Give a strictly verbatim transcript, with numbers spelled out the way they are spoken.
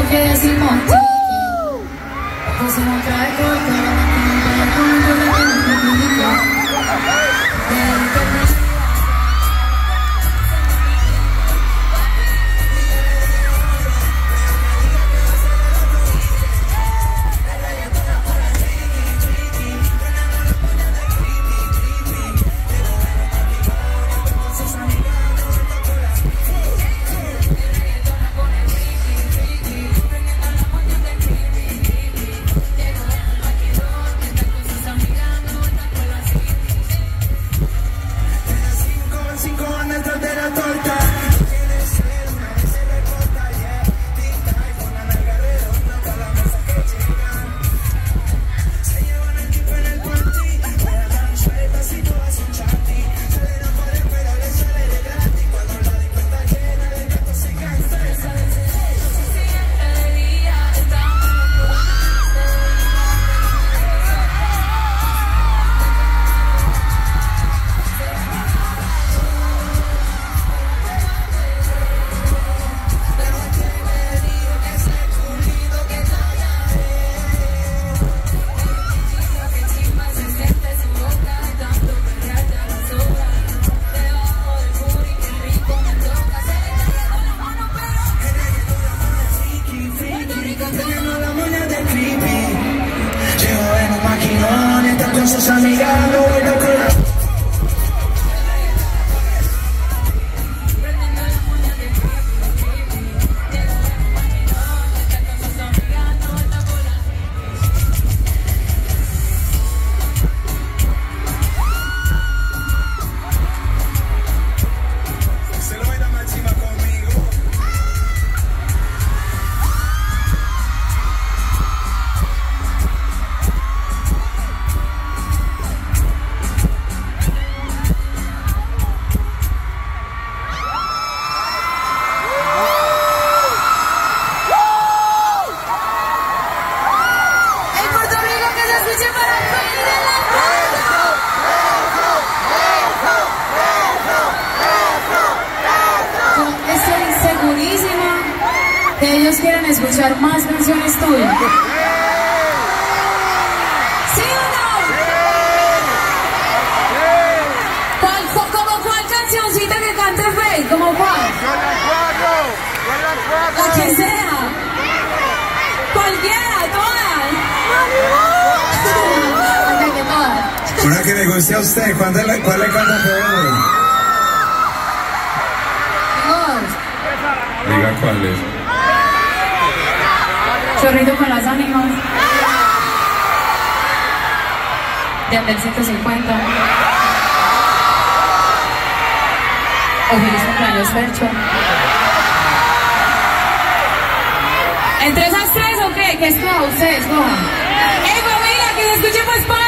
que decimos pues se nos trae corto. Sus amigas no vuelvo con la... Se lo baila máxima conmigo. Que ellos quieren escuchar más canciones tuyas. ¿Sí o no? ¿Cuál, como cuál cancioncita que cante Faith? ¿Como cuál? La que sea. Cualquiera, todas. Ok, que todas. Una que le guste a usted. ¿Cuál le, cuál le canta peor? Diga cuál es. Chorrito con las ánimas. De Andel ciento cincuenta. O feliz cumpleaños, Fercho. ¿Entre esas tres o qué? ¿Qué escoja? Ustedes escojan. ¡Ey, familia! ¡Que se escuche pues!